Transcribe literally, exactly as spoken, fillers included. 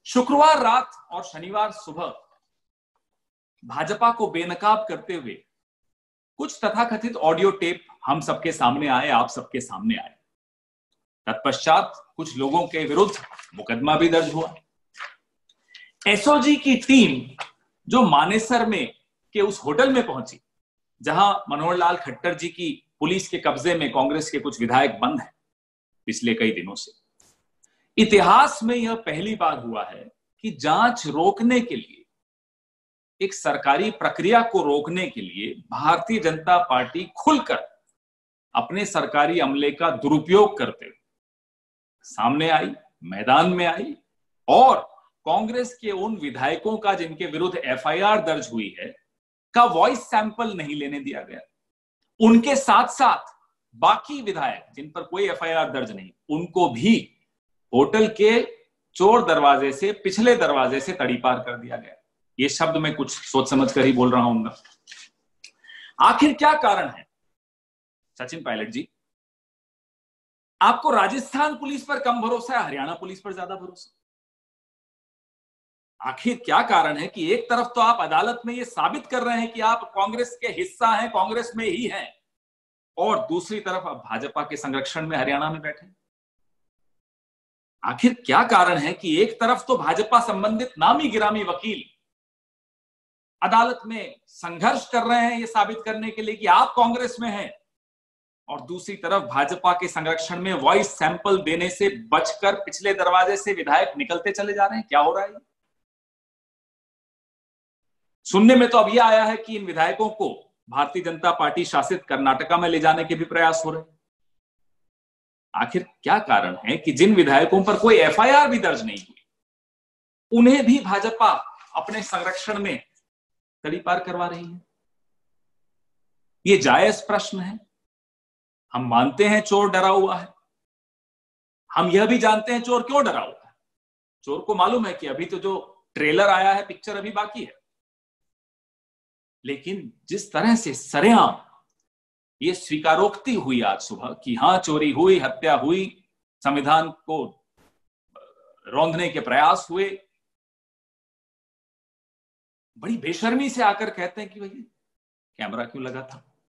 शुक्रवार रात और शनिवार सुबह भाजपा को बेनकाब करते हुए कुछ तथाकथित ऑडियो टेप हम सबके सामने आए, आप सबके सामने आए। तत्पश्चात कुछ लोगों के विरुद्ध मुकदमा भी दर्ज हुआ। एसओजी की टीम जो मानेसर में के उस होटल में पहुंची जहां मनोहर लाल खट्टर जी की पुलिस के कब्जे में कांग्रेस के कुछ विधायक बंद हैं पिछले कई दिनों से, इतिहास में यह पहली बार हुआ है कि जांच रोकने के लिए, एक सरकारी प्रक्रिया को रोकने के लिए भारतीय जनता पार्टी खुलकर अपने सरकारी अमले का दुरुपयोग करते हुए सामने आई, मैदान में आई और कांग्रेस के उन विधायकों का जिनके विरुद्ध एफआईआर दर्ज हुई है का वॉइस सैंपल नहीं लेने दिया गया। उनके साथ साथ बाकी विधायक जिन पर कोई एफआईआर दर्ज नहीं, उनको भी होटल के चोर दरवाजे से, पिछले दरवाजे से तड़ीपार कर दिया गया। ये शब्द मैं कुछ सोच समझ कर ही बोल रहा हूं। आखिर क्या कारण है? सचिन पायलट जी, आपको राजस्थान पुलिस पर कम भरोसा है, हरियाणा पुलिस पर ज्यादा भरोसा? आखिर क्या कारण है कि एक तरफ तो आप अदालत में यह साबित कर रहे हैं कि आप कांग्रेस के हिस्सा हैं, कांग्रेस में ही हैं, और दूसरी तरफ आप भाजपा के संरक्षण में हरियाणा में बैठे? आखिर क्या कारण है कि एक तरफ तो भाजपा संबंधित नामी गिरामी वकील अदालत में संघर्ष कर रहे हैं यह साबित करने के लिए कि आप कांग्रेस में हैं, और दूसरी तरफ भाजपा के संरक्षण में वॉइस सैंपल देने से बचकर पिछले दरवाजे से विधायक निकलते चले जा रहे हैं? क्या हो रहा है? सुनने में तो अब यह आया है कि इन विधायकों को भारतीय जनता पार्टी शासित कर्नाटका में ले जाने के भी प्रयास हो रहे हैं। आखिर क्या कारण है कि जिन विधायकों पर कोई एफआईआर भी दर्ज नहीं हुई, उन्हें भी भाजपा अपने संरक्षण में तड़ीपार करवा रही है? यह जायज प्रश्न है। हम मानते हैं चोर डरा हुआ है, हम यह भी जानते हैं चोर क्यों डरा हुआ है। चोर को मालूम है कि अभी तो जो ट्रेलर आया है, पिक्चर अभी बाकी है, लेकिन जिस तरह से सरेआम ये स्वीकारोक्ति हुई आज सुबह कि हां चोरी हुई, हत्या हुई, संविधान को रौंदने के प्रयास हुए, बड़ी बेशर्मी से आकर कहते हैं कि भैया कैमरा क्यों लगा था?